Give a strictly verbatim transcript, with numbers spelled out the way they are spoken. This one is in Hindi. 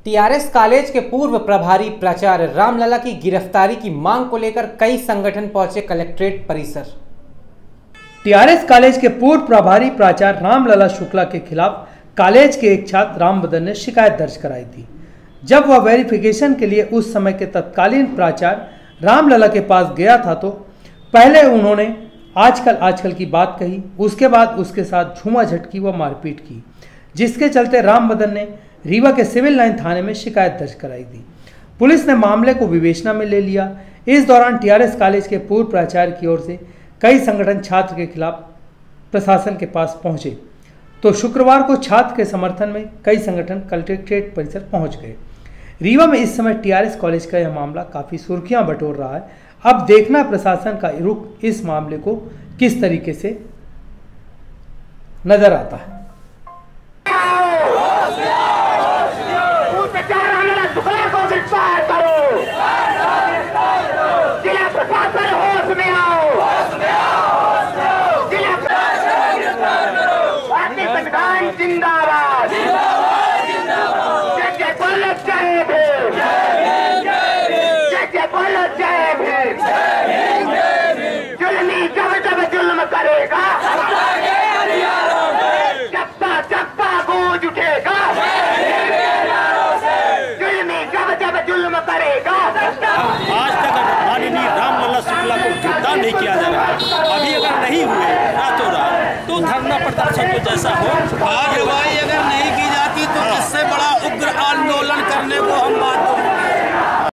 टीआरएस कॉलेज के पूर्व प्रभारी प्राचार्य रामलला की गिरफ्तारी की मांग को लेकर कई संगठन पहुंचे कलेक्ट्रेट परिसर। टीआरएस कॉलेज के पूर्व प्रभारी प्राचार्य रामलला शुक्ला के खिलाफ कॉलेज के एक छात्र रामबदन ने शिकायत दर्ज कराई थी। जब वह वेरिफिकेशन के लिए उस समय के तत्कालीन प्राचार्य रामलला के पास गया था तो पहले उन्होंने आजकल आजकल की बात कही, उसके बाद उसके साथ झूमा झटकी व मारपीट की, जिसके चलते रामबदन ने रीवा के सिविल लाइन थाने में शिकायत दर्ज कराई थी। पुलिस ने मामले को विवेचना में ले लिया। इस दौरान टीआरएस कॉलेज के पूर्व प्राचार्य की ओर से कई संगठन छात्र के खिलाफ प्रशासन के पास पहुंचे तो शुक्रवार को छात्र के समर्थन में कई संगठन कलेक्ट्रेट परिसर पहुंच गए। रीवा में इस समय टीआरएस कॉलेज का यह मामला काफ़ी सुर्खियां बटोर रहा है। अब देखना प्रशासन का रुख इस मामले को किस तरीके से नजर आता है। जिंदाबाद जय जय बोलो जय भीम, जय जय बोलो जय भीम। जुल्मी जब जब जुल्म करेगा चप्पा चप्पा गूंज उठेगा। जुल्मी जब जब जुल्म करेगा। आज तक माननीय रामलला शुक्ला को गिरफ्तार नहीं किया जा रहा, अभी अगर नहीं हुए रातों रात तो धरना प्रदर्शन तो जैसा हो, कार्रवाई अगर नहीं की जाती तो इससे बड़ा उग्र आंदोलन करने को हम बात